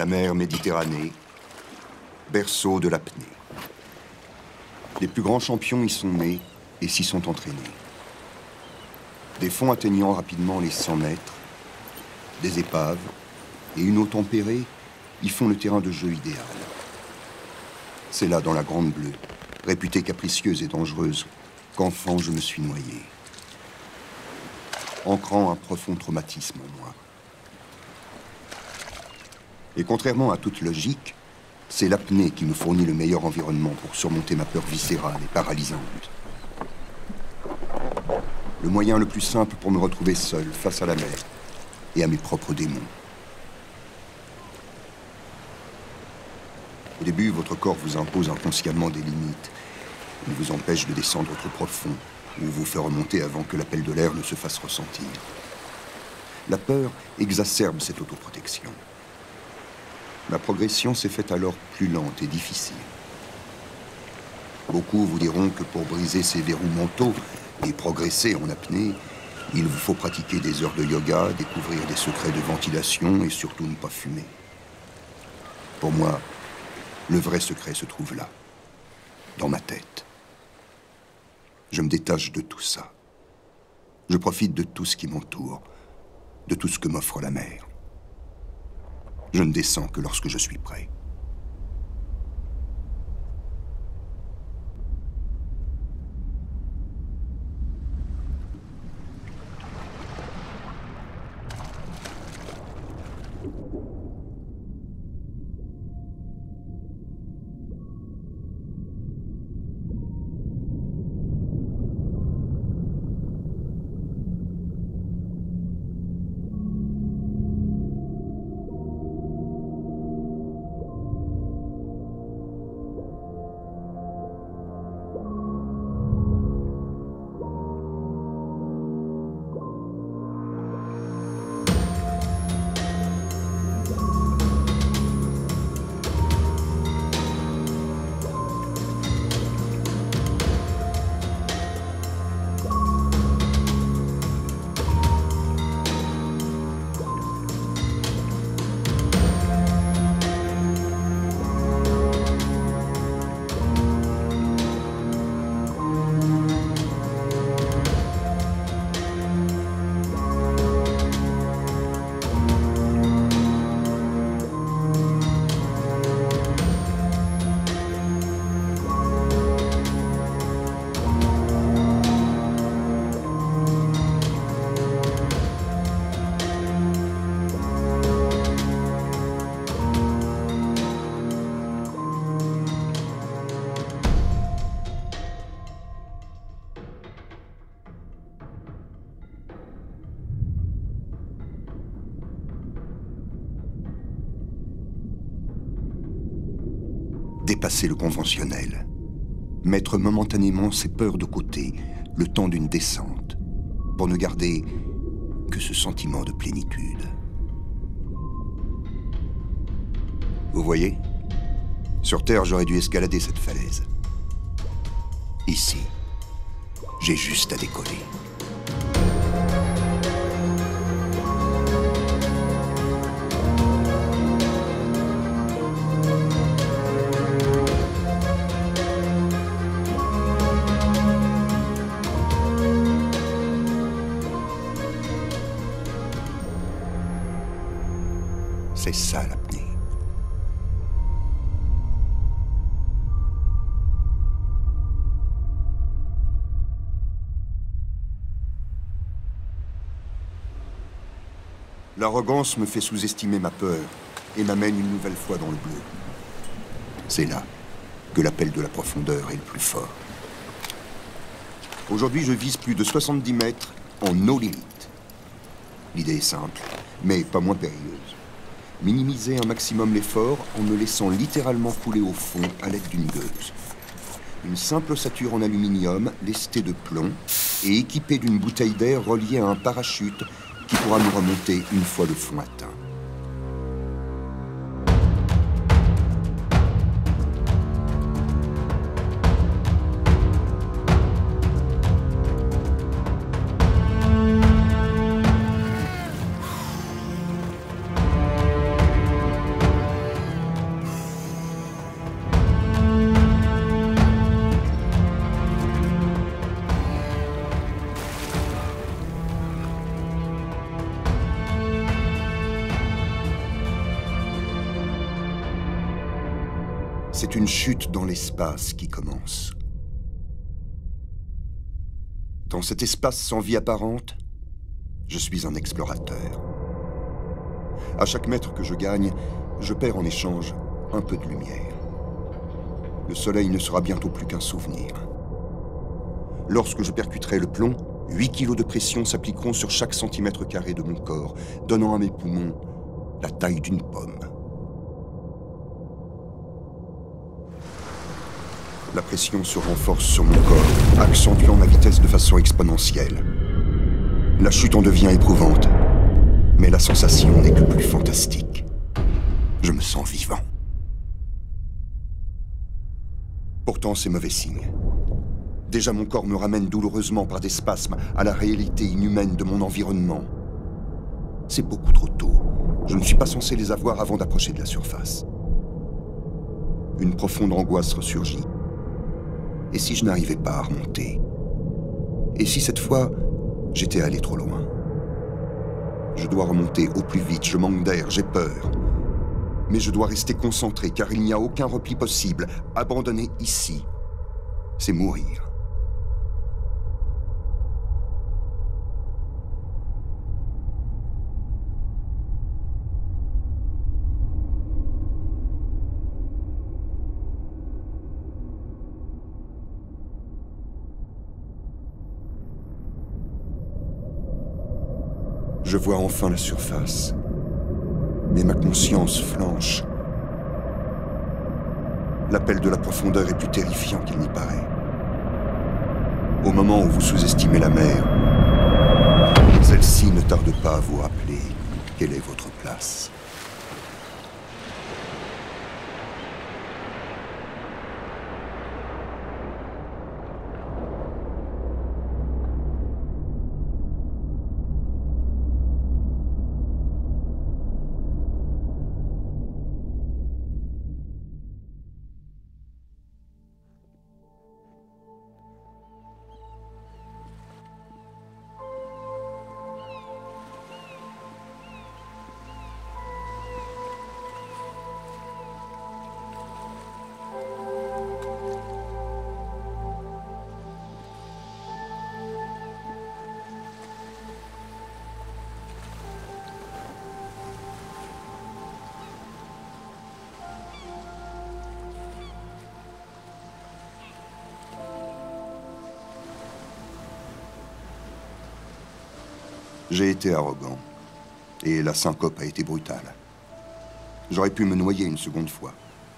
La mer Méditerranée, berceau de l'apnée. Les plus grands champions y sont nés et s'y sont entraînés. Des fonds atteignant rapidement les 100 mètres, des épaves et une eau tempérée y font le terrain de jeu idéal. C'est là, dans la Grande Bleue, réputée capricieuse et dangereuse, qu'enfant je me suis noyé, ancrant un profond traumatisme en moi. Et contrairement à toute logique, c'est l'apnée qui me fournit le meilleur environnement pour surmonter ma peur viscérale et paralysante. Le moyen le plus simple pour me retrouver seul face à la mer et à mes propres démons. Au début, votre corps vous impose inconsciemment des limites. Il vous empêche de descendre trop profond ou vous fait remonter avant que l'appel de l'air ne se fasse ressentir. La peur exacerbe cette autoprotection. Ma progression s'est faite alors plus lente et difficile. Beaucoup vous diront que pour briser ces verrous mentaux et progresser en apnée, il vous faut pratiquer des heures de yoga, découvrir des secrets de ventilation et surtout ne pas fumer. Pour moi, le vrai secret se trouve là, dans ma tête. Je me détache de tout ça. Je profite de tout ce qui m'entoure, de tout ce que m'offre la mer. Je ne descends que lorsque je suis prêt. Dépasser le conventionnel, mettre momentanément ses peurs de côté, le temps d'une descente, pour ne garder que ce sentiment de plénitude. Vous voyez, sur Terre, j'aurais dû escalader cette falaise. Ici, j'ai juste à décoller. C'est ça l'apnée. L'arrogance me fait sous-estimer ma peur et m'amène une nouvelle fois dans le bleu. C'est là que l'appel de la profondeur est le plus fort. Aujourd'hui, je vise plus de 70 mètres en no limit. L'idée est simple, mais pas moins périlleuse. Minimiser un maximum l'effort en me laissant littéralement couler au fond à l'aide d'une gueuse. Une simple ossature en aluminium, lestée de plomb et équipée d'une bouteille d'air reliée à un parachute qui pourra nous remonter une fois le fond atteint. C'est une chute dans l'espace qui commence. Dans cet espace sans vie apparente, je suis un explorateur. À chaque mètre que je gagne, je perds en échange un peu de lumière. Le soleil ne sera bientôt plus qu'un souvenir. Lorsque je percuterai le plomb, 8 kilos de pression s'appliqueront sur chaque centimètre carré de mon corps, donnant à mes poumons la taille d'une pomme. La pression se renforce sur mon corps, accentuant ma vitesse de façon exponentielle. La chute en devient éprouvante, mais la sensation n'est que plus fantastique. Je me sens vivant. Pourtant, c'est mauvais signe. Déjà, mon corps me ramène douloureusement par des spasmes à la réalité inhumaine de mon environnement. C'est beaucoup trop tôt. Je ne suis pas censé les avoir avant d'approcher de la surface. Une profonde angoisse ressurgit. Et si je n'arrivais pas à remonter? Et si cette fois, j'étais allé trop loin? Je dois remonter au plus vite, je manque d'air, j'ai peur. Mais je dois rester concentré, car il n'y a aucun repli possible. Abandonner ici, c'est mourir. Je vois enfin la surface, mais ma conscience flanche. L'appel de la profondeur est plus terrifiant qu'il n'y paraît. Au moment où vous sous-estimez la mer, celle-ci ne tarde pas à vous rappeler quelle est votre place. J'ai été arrogant, et la syncope a été brutale. J'aurais pu me noyer une seconde fois.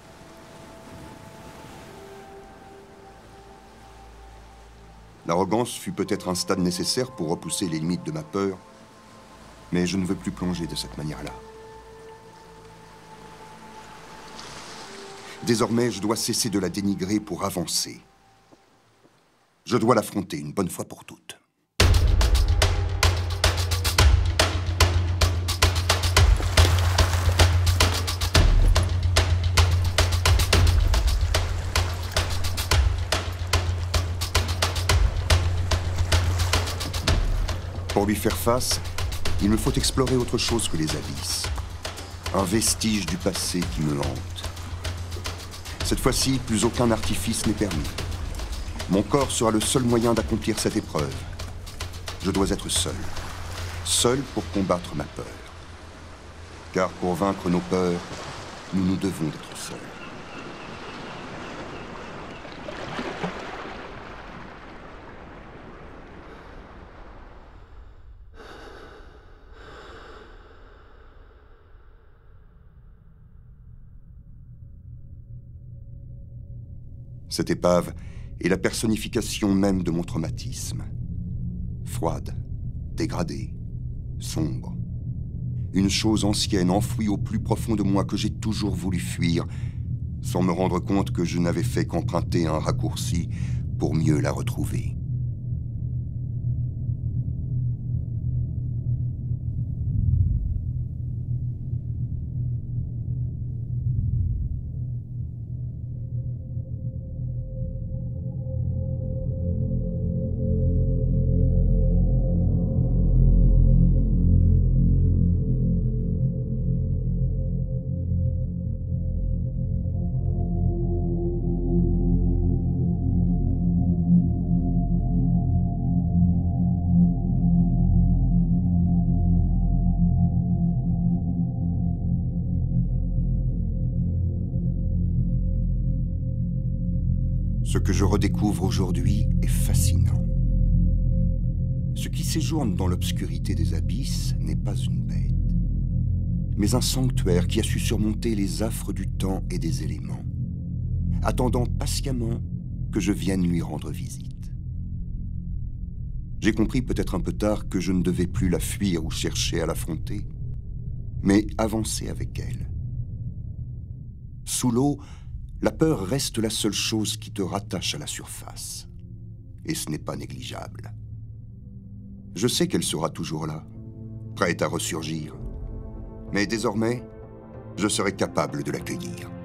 L'arrogance fut peut-être un stade nécessaire pour repousser les limites de ma peur, mais je ne veux plus plonger de cette manière-là. Désormais, je dois cesser de la dénigrer pour avancer. Je dois l'affronter une bonne fois pour toutes. Pour lui faire face, il me faut explorer autre chose que les abysses. Un vestige du passé qui me hante. Cette fois-ci, plus aucun artifice n'est permis. Mon corps sera le seul moyen d'accomplir cette épreuve. Je dois être seul. Seul pour combattre ma peur. Car pour vaincre nos peurs, nous devons être seuls. Cette épave est la personnification même de mon traumatisme. Froide, dégradée, sombre. Une chose ancienne enfouie au plus profond de moi que j'ai toujours voulu fuir, sans me rendre compte que je n'avais fait qu'emprunter un raccourci pour mieux la retrouver. Ce que je redécouvre aujourd'hui est fascinant. Ce qui séjourne dans l'obscurité des abysses n'est pas une bête, mais un sanctuaire qui a su surmonter les affres du temps et des éléments, attendant patiemment que je vienne lui rendre visite. J'ai compris peut-être un peu tard que je ne devais plus la fuir ou chercher à l'affronter, mais avancer avec elle. Sous l'eau, la peur reste la seule chose qui te rattache à la surface. Et ce n'est pas négligeable. Je sais qu'elle sera toujours là, prête à ressurgir. Mais désormais, je serai capable de l'accueillir.